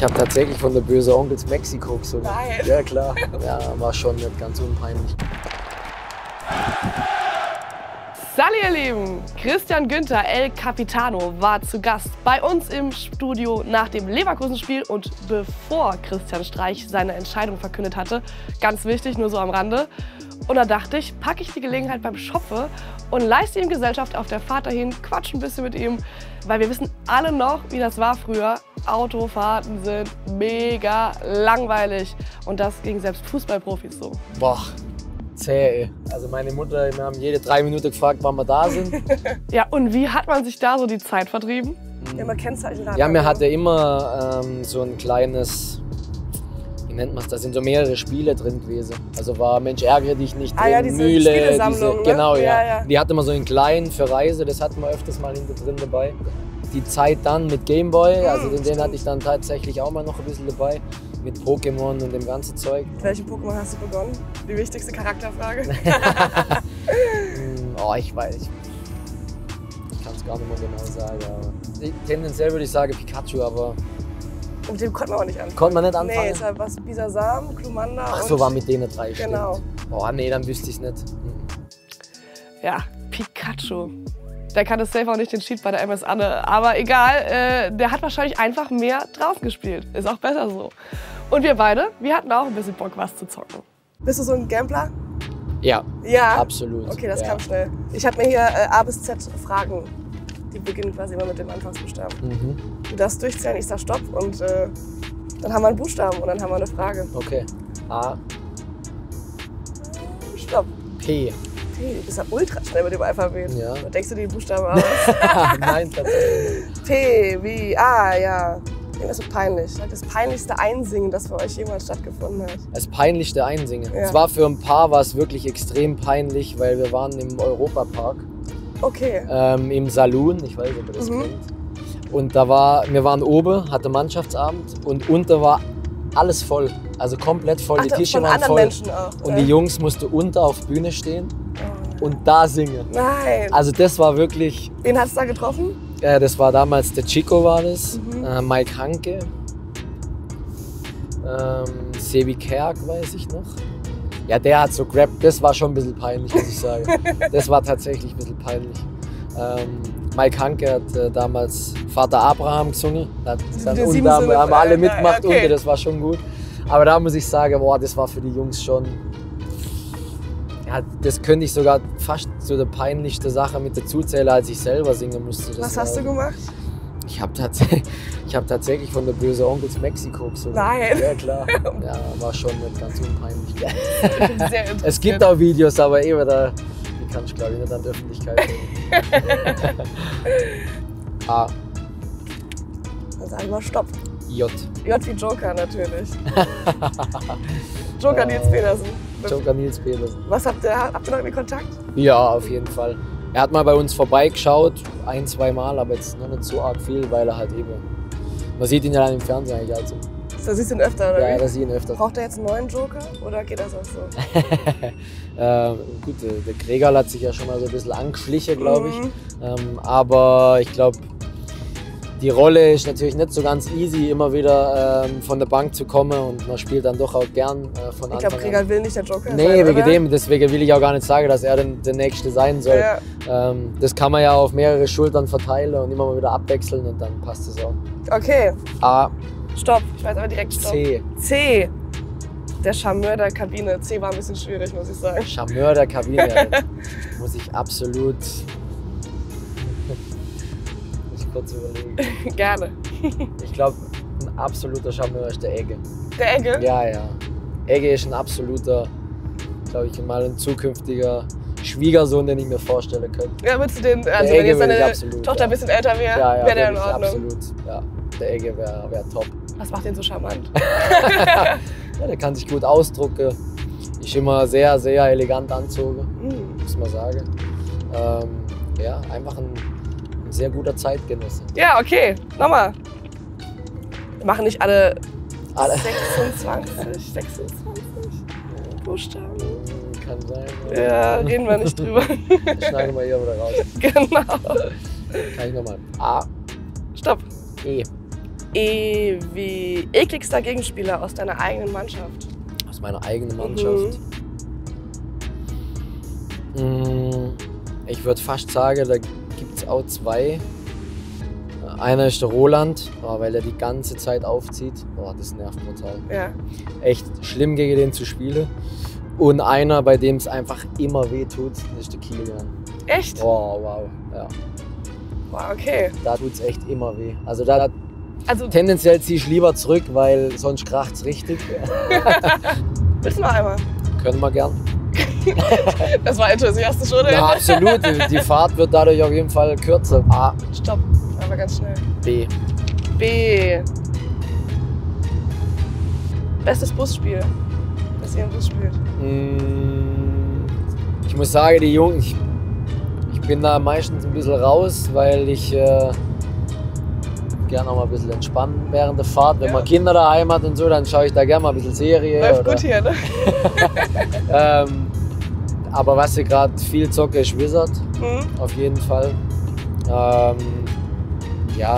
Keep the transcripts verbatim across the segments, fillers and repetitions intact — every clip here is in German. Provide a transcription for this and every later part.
habe tatsächlich von der böse Onkels Mexiko gesungen. Nein. Ja klar, ja, war schon nicht ganz unpeinlich. Salli, ihr Lieben! Christian Günther, El Capitano, war zu Gast bei uns im Studio nach dem Leverkusen-Spiel und bevor Christian Streich seine Entscheidung verkündet hatte, ganz wichtig, nur so am Rande. Und da dachte ich, packe ich die Gelegenheit beim Schopfe und leiste ihm Gesellschaft auf der Fahrt dahin, quatsch ein bisschen mit ihm, weil wir wissen alle noch, wie das war früher. Autofahrten sind mega langweilig und das ging selbst Fußballprofis so. Boah. Zäh. Also meine Mutter, wir haben jede drei Minuten gefragt, wann wir da sind. Ja, und wie hat man sich da so die Zeit vertrieben? Ja, man Kennzeichen haben. Ja, mir hatte immer ähm, so ein kleines, wie nennt man es, da sind so mehrere Spiele drin gewesen. Also war Mensch, ärgere dich nicht drin, ah, ja, diese Mühle, Spielesammlung, diese, genau, ne? ja. Ja, ja. Die hatte man so in klein für Reise, das hatten wir öfters mal hinter drin dabei. Die Zeit dann mit Gameboy, also den, den hatte ich dann tatsächlich auch mal noch ein bisschen dabei. Mit Pokémon und dem ganzen Zeug. Mit welchem Pokémon hast du begonnen? Die wichtigste Charakterfrage. Oh, ich weiß. Ich, ich kann es gar nicht mehr genau sagen. Aber ich, tendenziell würde ich sagen Pikachu, aber. Mit dem konnte man auch nicht anfangen. Konnte man nicht anfangen? Nee, es war was Bisasam, Glumanda. Ach und so, war mit denen drei, genau. Stimmt. Oh nee, dann wüsste ich es nicht. Ja, Pikachu. Der kannte safe auch nicht den Cheat bei der M S Anne. Aber egal, äh, der hat wahrscheinlich einfach mehr draußen gespielt. Ist auch besser so. Und wir beide, wir hatten auch ein bisschen Bock, was zu zocken. Bist du so ein Gambler? Ja, Ja. absolut. Okay, das ja. kam schnell. Ich habe mir hier äh, A bis Z Fragen. Die beginnen quasi immer mit dem Anfangsbuchstaben. Mhm. Du darfst durchzählen, ich sag Stopp und äh, dann haben wir einen Buchstaben und dann haben wir eine Frage. Okay. A. Stopp. P. P, du bist ja ultra schnell mit dem Alphabet. Ja. Da denkst du die Buchstaben aus. Nein, tatsächlich. P, wie, A, ja. Irgendwas so peinlich. Das peinlichste Einsingen, das für euch jemals stattgefunden hat. Das peinlichste Einsingen. Ja. Es war für ein paar war es wirklich extrem peinlich, weil wir waren im Europapark. Okay. Ähm, im Saloon, ich weiß nicht, ob ihr das Mhm. kennt. Und da war, wir waren oben, hatte Mannschaftsabend und unter war alles voll. Also komplett voll, Ach, die da- Tische von waren anderen voll. Menschen auch. Und ja. die Jungs mussten unter auf Bühne stehen Oh. und da singen. Nein. Also das war wirklich, Wen hat's da getroffen? äh, das war damals der Chico war das, Mhm. äh, Mike Hanke, ähm, Sebi Kerk weiß ich noch. Ja, der hat so gerappt, das war schon ein bisschen peinlich, muss ich sagen. Das war tatsächlich ein bisschen peinlich. Ähm, Mike Hanke hat äh, damals Vater Abraham gesungen. Da hat dann Die unten sieben haben, Söhne haben von- alle ja, mitgemacht okay. unten, das war schon gut. Aber da muss ich sagen, boah, das war für die Jungs schon. Ja, das könnte ich sogar fast so der peinlichste Sache mit dazu zählen, als ich selber singen musste. Das Was war, hast du gemacht? Ich habe tatsächlich, ich hab tatsächlich von der böse Onkels Mexiko gesungen. Nein. Ja, klar. Ja, war schon nicht ganz unpeinlich. Sehr interessant. Es gibt auch Videos, aber eben da, die kann ich glaube ich nicht an die Öffentlichkeit bringen. A. Dann sag ich mal Stopp. J. J wie Joker natürlich. Joker Nils Petersen. Joker Nils Petersen. Was habt ihr, habt ihr noch irgendwie Kontakt? Ja, auf jeden Fall. Er hat mal bei uns vorbeigeschaut, ein, zwei Mal, aber jetzt noch nicht so arg viel, weil er halt eben. Man sieht ihn ja dann im Fernsehen eigentlich also. Da siehst du ihn öfter, oder Ja, wie? da sieht ihn öfter. Braucht er jetzt einen neuen Joker oder geht das auch so? ähm, gut, der, der Gregal hat sich ja schon mal so ein bisschen angeschlichen, glaube ich. Mhm. Ähm, aber ich glaube, die Rolle ist natürlich nicht so ganz easy, immer wieder ähm, von der Bank zu kommen und man spielt dann doch auch gern äh, von Ich Anfang glaube, an. Krieger will nicht der Joker Nee, sein, wegen oder? dem, deswegen will ich auch gar nicht sagen, dass er den, der Nächste sein soll. Ja. Ähm, das kann man ja auf mehrere Schultern verteilen und immer mal wieder abwechseln und dann passt es auch. Okay, A, Stopp. Ich weiß aber direkt Stopp. C. C. Der Charmeur der Kabine. C war ein bisschen schwierig, muss ich sagen. Charmeur der Kabine. Muss ich absolut. Muss ich kurz überlegen. Gerne. Ich glaube, ein absoluter Charmeur ist der Egge. Der Egge? Ja, ja. Egge ist ein absoluter, glaube ich, mal ein zukünftiger Schwiegersohn, den ich mir vorstellen könnte. Ja, würdest du den, also Egge wenn jetzt würde ich deine absolut, Tochter ja. ein bisschen älter wäre, Ja, ja, wäre der in würde ich Ordnung. absolut. Ja, der Egge wäre wär top. Was macht den so charmant? Ja, der kann sich gut ausdrucken. Ist immer sehr, sehr elegant anzogen, Hm. muss man sagen. Ähm, ja, einfach ein, ein sehr guter Zeitgenosse. Ja, okay. Nochmal. Wir machen nicht alle, Alle. sechsundzwanzig, sechsundzwanzig Buchstaben. Kann sein. Ja, reden wir nicht drüber. Schneiden wir hier wieder raus. Genau. Kann ich nochmal. A, Stopp. E. E wie ekligster Gegenspieler aus deiner eigenen Mannschaft? Aus meiner eigenen Mannschaft? Mhm. Ich würde fast sagen, da gibt es auch zwei. Einer ist der Roland, oh, weil er die ganze Zeit aufzieht. Oh, das nervt brutal. Ja. Echt schlimm, gegen den zu spielen. Und einer, bei dem es einfach immer weh tut, ist der Kilian. Echt? Oh, wow. Ja. Wow, okay. Da tut es echt immer weh. Also da Also, tendenziell ziehe ich lieber zurück, weil sonst kracht es richtig. willst du noch einmal? Können wir gern. Das war enthusiastisch, oder? Ja, absolut. Die, die Fahrt wird dadurch auf jeden Fall kürzer. A. Stopp. Aber ganz schnell. B. B. Bestes Busspiel, das ihr im Bus spielt. Ich muss sagen, die Jungen, ich, ich bin da meistens ein bisschen raus, weil ich äh, gerne auch mal ein bisschen entspannen während der Fahrt. Wenn Ja. man Kinder daheim hat und so, dann schaue ich da gerne mal ein bisschen Serie. Läuft oder, gut hier, ne? ähm, aber was ich gerade viel zocke, ist Wizard, Mhm. auf jeden Fall. Ähm, ja,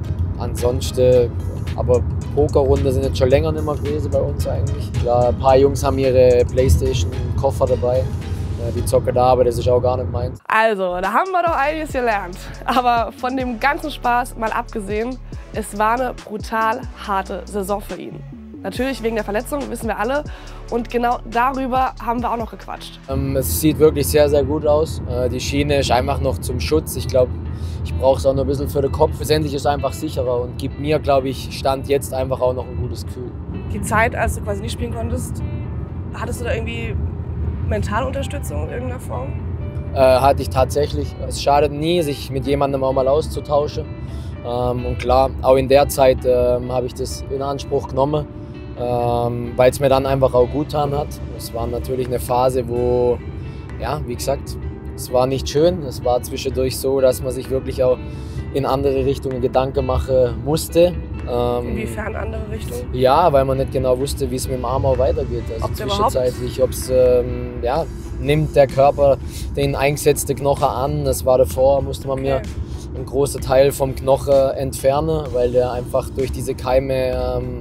ansonsten, aber Pokerrunde sind jetzt schon länger nicht mehr gewesen bei uns eigentlich. Klar, ein paar Jungs haben ihre Playstation-Koffer dabei. Ja, die zocken da, aber das ist auch gar nicht meins. Also, da haben wir doch einiges gelernt. Aber von dem ganzen Spaß mal abgesehen, es war eine brutal harte Saison für ihn. Natürlich wegen der Verletzung, wissen wir alle. Und genau darüber haben wir auch noch gequatscht. Ähm, es sieht wirklich sehr, sehr gut aus. Äh, die Schiene ist einfach noch zum Schutz. Ich glaube, ich brauche es auch noch ein bisschen für den Kopf. Letztendlich ist es einfach sicherer und gibt mir, glaube ich, Stand jetzt einfach auch noch ein gutes Gefühl. Die Zeit, als du quasi nicht spielen konntest, hattest du da irgendwie Mentalunterstützung in irgendeiner Form? Äh, hatte ich tatsächlich. Es schadet nie, sich mit jemandem auch mal auszutauschen. Ähm, und klar, auch in der Zeit ähm, habe ich das in Anspruch genommen, ähm, weil es mir dann einfach auch gut getan hat. Es war natürlich eine Phase, wo, ja, wie gesagt, es war nicht schön. Es war zwischendurch so, dass man sich wirklich auch in andere Richtungen Gedanken machen musste. Ähm, Inwiefern andere Richtung? Ja, weil man nicht genau wusste, wie es mit dem Arm auch weitergeht. Also Ob der überhaupt- zwischenzeitlich, ob es, ähm, ja, nimmt der Körper den eingesetzten Knochen an. Das war davor, musste man mir Okay. einen großen Teil vom Knochen entfernen, weil der einfach durch diese Keime ähm,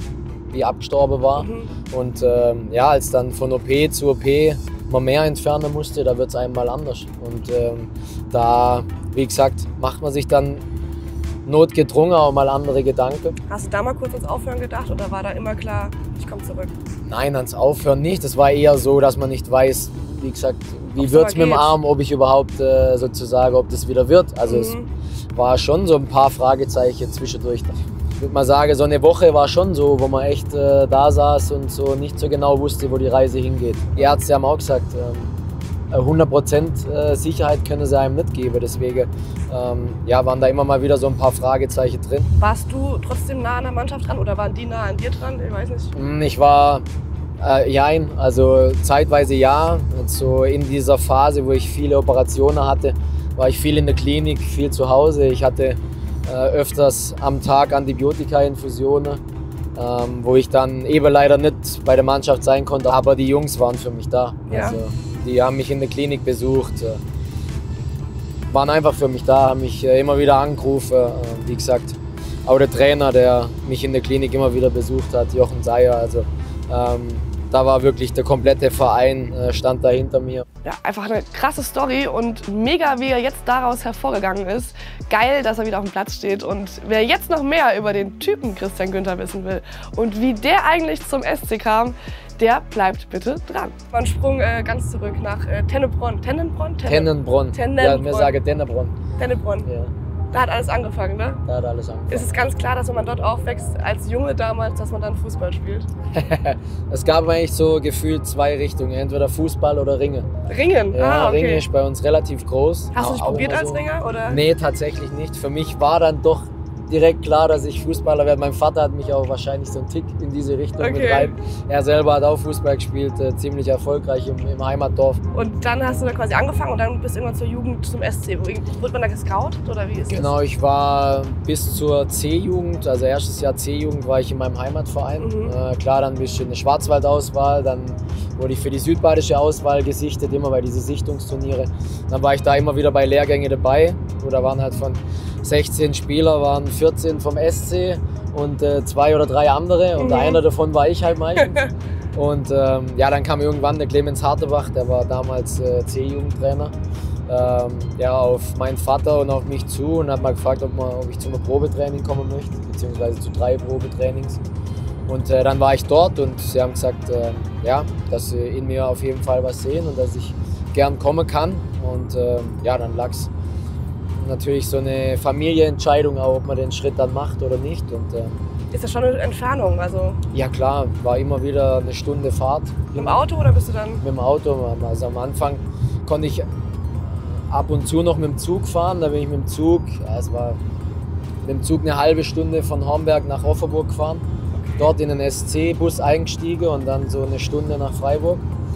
wie abgestorben war. Mhm. Und ähm, ja, als dann von O P zu O P man mehr entfernen musste, da wird es einmal anders. Und ähm, da, wie gesagt, macht man sich dann notgedrungen auch mal andere Gedanken. Hast du da mal kurz ans Aufhören gedacht oder war da immer klar, ich komme zurück? Nein, ans Aufhören nicht. Es war eher so, dass man nicht weiß, wie gesagt, wie Ob's wird es aber mit dem geht. Arm, ob ich überhaupt äh, sozusagen, ob das wieder wird. Also Mhm. es war schon so ein paar Fragezeichen zwischendurch. Ich würde mal sagen, so eine Woche war schon so, wo man echt äh, da saß und so nicht so genau wusste, wo die Reise hingeht. Die Ärzte haben auch gesagt, ähm, hundert Prozent äh, Sicherheit können sie einem nicht geben. Deswegen ähm, ja, waren da immer mal wieder so ein paar Fragezeichen drin. Warst du trotzdem nah an der Mannschaft dran oder waren die nah an dir dran? Ich weiß nicht. Mm, Ich war äh, jein, also zeitweise ja. Und so in dieser Phase, wo ich viele Operationen hatte, war ich viel in der Klinik, viel zu Hause. Ich hatte äh, öfters am Tag Antibiotika-Infusionen, ähm, wo ich dann eben leider nicht bei der Mannschaft sein konnte. Aber die Jungs waren für mich da. Ja. Also, die haben mich in der Klinik besucht, äh, waren einfach für mich da, haben mich äh, immer wieder angerufen. Äh, wie gesagt, auch der Trainer, der mich in der Klinik immer wieder besucht hat, Jochen Seyer. Also ähm, da war wirklich der komplette Verein, äh, stand da hinter mir. Ja, einfach eine krasse Story und mega, wie er jetzt daraus hervorgegangen ist. Geil, dass er wieder auf dem Platz steht. Und wer jetzt noch mehr über den Typen Christian Günther wissen will und wie der eigentlich zum S C kam, der bleibt bitte dran. Mal einen Sprung äh, ganz zurück nach äh, Tennebronn. Tennenbronn? Tenne- Tennenbronn. Tennenbronn. Ja, mir sage Tennenbronn. Tennebronn. Ja, Da hat alles angefangen, ne? da hat alles angefangen. Ist es ganz klar, dass wenn man dort aufwächst, als Junge damals, dass man dann Fußball spielt? Es gab eigentlich so gefühlt zwei Richtungen, entweder Fußball oder Ringe. Ringen? Ja, ah, okay. Ringe ist bei uns relativ groß. Hast du dich Auch probiert immer als so. Ringer? Oder? Nee, tatsächlich nicht. Für mich war dann doch direkt klar, dass ich Fußballer werde. Mein Vater hat mich auch wahrscheinlich so einen Tick in diese Richtung Okay. mit rein. Er selber hat auch Fußball gespielt, äh, ziemlich erfolgreich im, im Heimatdorf. Und dann hast du da quasi angefangen und dann bist du irgendwann zur Jugend zum S C. Wurde man da gescoutet oder wie ist Genau, ich war bis zur C-Jugend, also erstes Jahr C-Jugend war ich in meinem Heimatverein. Mhm. Äh, klar, dann ein bisschen eine Schwarzwaldauswahl, dann wurde ich für die südbadische Auswahl gesichtet, immer bei diesen Sichtungsturniere. Dann war ich da immer wieder bei Lehrgängen dabei, wo da waren halt von sechzehn Spieler, waren vierzehn vom S C und äh, zwei oder drei andere und Mhm. einer davon war ich halt meistens. Und ähm, ja, dann kam irgendwann der Clemens Hartebach, der war damals äh, C-Jugendtrainer, ähm, ja, auf meinen Vater und auf mich zu und hat mal gefragt, ob, man, ob ich zu einem Probetraining kommen möchte, beziehungsweise zu drei Probetrainings. Und äh, dann war ich dort und sie haben gesagt, äh, ja, dass sie in mir auf jeden Fall was sehen und dass ich gern kommen kann. Und äh, ja, dann lag es natürlich so eine Familienentscheidung, auch, ob man den Schritt dann macht oder nicht. Und, äh, Ist das schon eine Entfernung? Also ja klar, war immer wieder eine Stunde Fahrt. mit dem Auto oder bist du dann? Mit dem Auto. Also am Anfang konnte ich ab und zu noch mit dem Zug fahren. Da bin ich mit dem Zug, ja, es war mit dem Zug eine halbe Stunde von Homberg nach Offerburg gefahren. Dort in den S C-Bus eingestiegen und dann so eine Stunde nach Freiburg.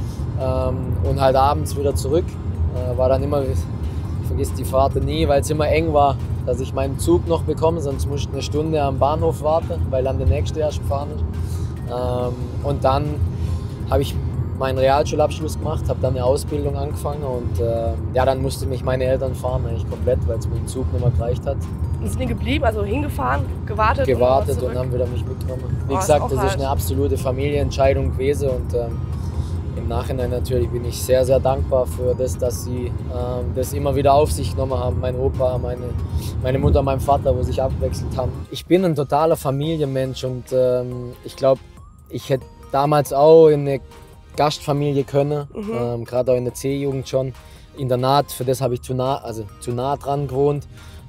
Ähm, und halt abends wieder zurück. Äh, war dann immer, ich vergiss die Fahrt nie, weil es immer eng war, dass ich meinen Zug noch bekomme, sonst musste ich eine Stunde am Bahnhof warten, weil dann der nächste erst gefahren ist. Ähm, und dann habe ich meinen Realschulabschluss gemacht, habe dann eine Ausbildung angefangen und äh, ja, dann mussten mich meine Eltern fahren, eigentlich komplett, weil es mit dem Zug nicht mehr gereicht hat. Und sind die geblieben, also hingefahren, gewartet? Gewartet und, und haben wieder mich mitgenommen. Wie Boah, ist gesagt, auch das hart. ist eine absolute Familienentscheidung gewesen und ähm, im Nachhinein natürlich bin ich sehr, sehr dankbar für das, dass sie ähm, das immer wieder auf sich genommen haben. Mein Opa, meine, meine Mutter, mein Vater, wo sich abwechselt haben. Ich bin ein totaler Familienmensch und ähm, ich glaube, ich hätte damals auch in eine Gastfamilie können, Mhm. ähm, gerade auch in der C-Jugend schon. Internat, für das habe ich zu nah, also zu nah dran gewohnt.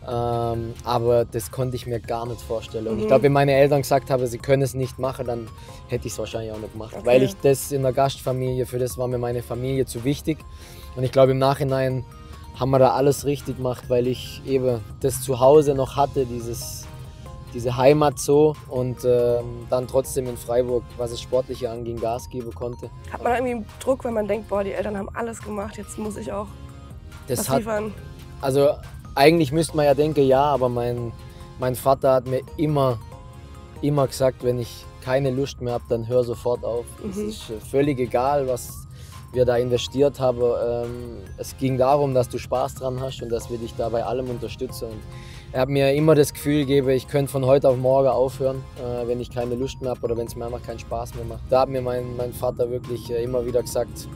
Ähm, aber das konnte ich mir gar nicht vorstellen. Und Mhm. ich glaube, wenn meine Eltern gesagt haben, sie können es nicht machen, dann hätte ich es wahrscheinlich auch nicht gemacht. Okay. Weil ich das in der Gastfamilie, für das war mir meine Familie zu wichtig. Und ich glaube, im Nachhinein haben wir da alles richtig gemacht, weil ich eben das Zuhause noch hatte, dieses, diese Heimat so und ähm, dann trotzdem in Freiburg, was das Sportliche anging, Gas geben konnte. Hat man irgendwie einen Druck, wenn man denkt, boah, die Eltern haben alles gemacht, jetzt muss ich auch Das was hat, liefern? also eigentlich müsste man ja denken, ja, aber mein, mein Vater hat mir immer, immer gesagt, wenn ich keine Lust mehr habe, dann hör sofort auf. Es Mhm. ist äh, völlig egal, was wir da investiert haben. Ähm, es ging darum, dass du Spaß dran hast und dass wir dich da bei allem unterstützen. Und er hat mir immer das Gefühl gegeben, ich könnte von heute auf morgen aufhören, äh, wenn ich keine Lust mehr habe oder wenn es mir einfach keinen Spaß mehr macht. Da hat mir mein, mein Vater wirklich äh, immer wieder gesagt,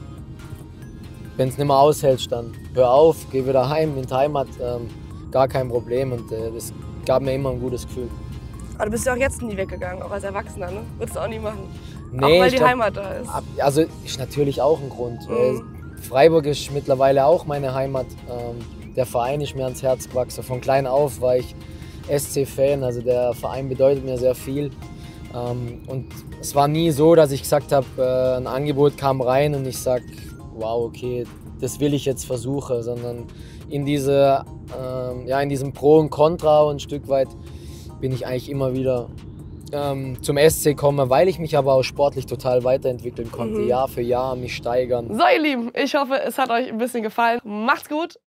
wenn es nicht mehr aushältst, dann hör auf, geh wieder heim in die Heimat, ähm, gar kein Problem. Und äh, das gab mir immer ein gutes Gefühl. Aber du bist ja auch jetzt nie weggegangen, auch als Erwachsener, ne? Würdest du auch nie machen. Nee, auch weil ich die glaub, Heimat da ist. ab- Also ist natürlich auch ein Grund. Mhm. Äh, Freiburg ist mittlerweile auch meine Heimat. Ähm, der Verein ist mir ans Herz gewachsen. Von klein auf war ich S C-Fan, also der Verein bedeutet mir sehr viel. Ähm, und es war nie so, dass ich gesagt habe, äh, ein Angebot kam rein und ich sage, wow, okay, das will ich jetzt versuchen, sondern in, diese, ähm, ja, in diesem Pro und Contra und ein Stück weit bin ich eigentlich immer wieder ähm, zum S C gekommen, weil ich mich aber auch sportlich total weiterentwickeln konnte, Mhm. Jahr für Jahr mich steigern. So, ihr Lieben, ich hoffe, es hat euch ein bisschen gefallen. Macht's gut